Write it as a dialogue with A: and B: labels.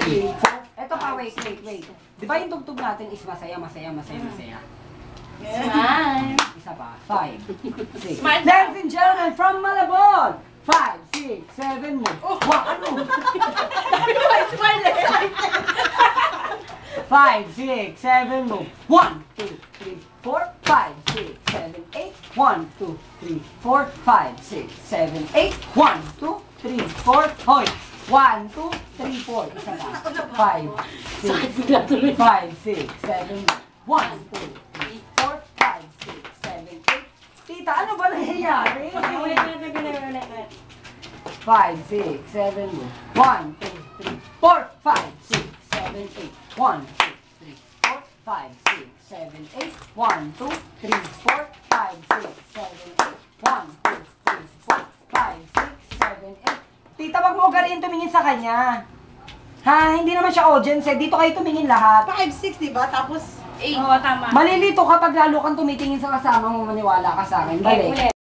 A: 3, 4. Ito pa, wait. Di ba yung tugtog natin is masaya?
B: Smile.
A: Isa pa. 5, 6. Ladies and gentlemen, from Malabon! 5, 6, 7, move. Wow, ano? 5, 6, 7, move. 1, 2, 3, 4, 5, 6, 7, 8. 1, 2, 3, 4, 5, 6, 7, 8. 1, 2, 3, 4. Hoy! 1, 2, 3, 4. Isa pa. 5, 6, 7, 1, 2, 3, 4, 5, 6, 7, 8. Tita, ano ba nangyayari? 5, 6, 7, 1, 2, 3, 4, 5, 6, 7, 8. 1, 2, 3, 4, 5, 6, 7, 8. 1, 2, 3, 4, 5, 6, 7, 8. 1, 2, 3, 4, 5, 6, 7, 8. Tita, wag mo galiin tumingin sa kanya. Ha? Hindi naman siya audience eh. Dito kayo tumingin lahat.
C: 5, 6, di ba? Tapos,
B: Oo, tama.
A: Malilito ka pag lalo kang tumitingin sa kasama mo, maniwala ka sa akin. Balik.